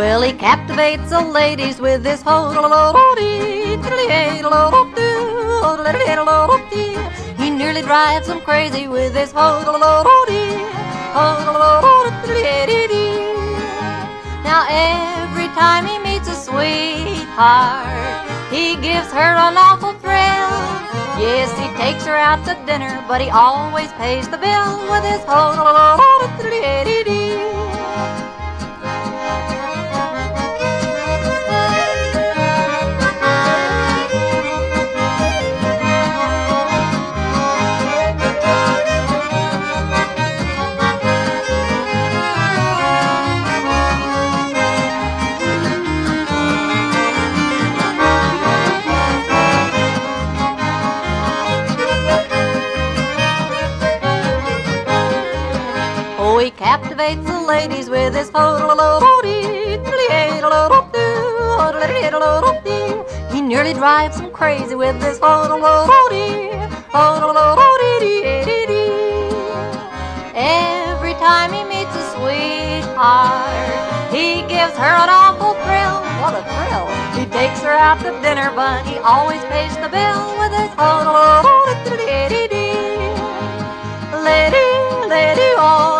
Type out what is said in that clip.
Well, he captivates the ladies with this he nearly drives them crazy with this Now every time he meets a sweetheart, he gives her an awful thrill. Yes, he takes her out to dinner, but he always pays the bill with his Oh, he captivates the ladies with his he nearly drives them crazy with this Every time he meets a sweetheart, he gives her an awful thrill. What a thrill! He takes her out to dinner, but he always pays the bill with his lady, lady, oh.